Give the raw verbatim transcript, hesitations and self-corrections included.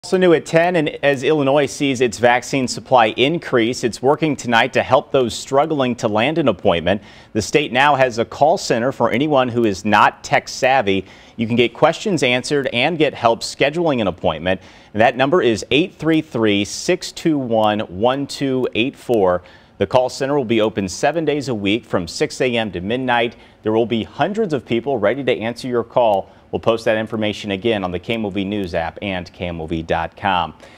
Also new at ten, and as Illinois sees its vaccine supply increase, it's working tonight to help those struggling to land an appointment. The state now has a call center for anyone who is not tech savvy. You can get questions answered and get help scheduling an appointment. And that number is eight three three, six two one, one two eight four. The call center will be open seven days a week from six A M to midnight. There will be hundreds of people ready to answer your call. We'll post that information again on the K M O V News app and K M O V dot com.